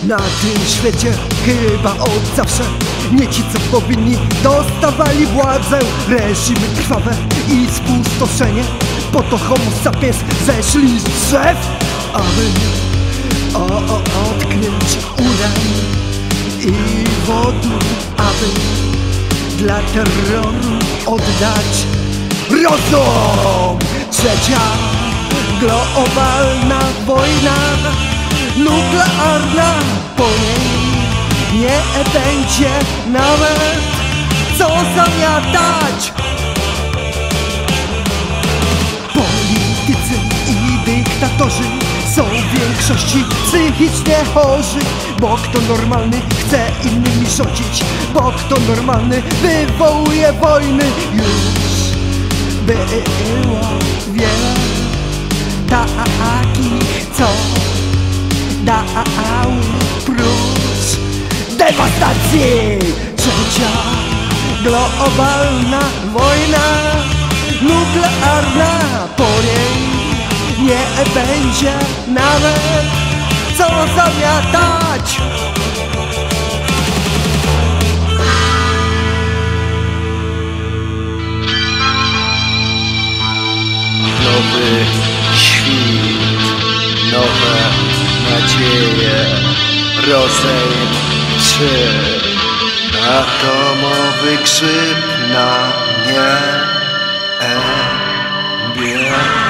Na tym świecie chyba od zawsze nie ci, co powinni, dostawali władzę. Reżimy krwawe i spustoszenie, po to homo sapiens zeszli z drzew, aby odkryć uran i wodór, aby dla terroru oddać rozum. Trzecia globalna wojna nuklearna, po niej nie będzie nawet co zamiatać. Politycy i dyktatorzy są w większości psychicznie chorzy, bo kto normalny chce innymi rządzić, bo kto normalny wywołuje wojny. Już było wiele takich, co dały prócz dewastacji. Trzecia globalna wojna nuklearna, po niej nie będzie nawet co zamiatać. Nowy świt, nowe nadzieje, rozejm czy atomowy grzyb na niebie.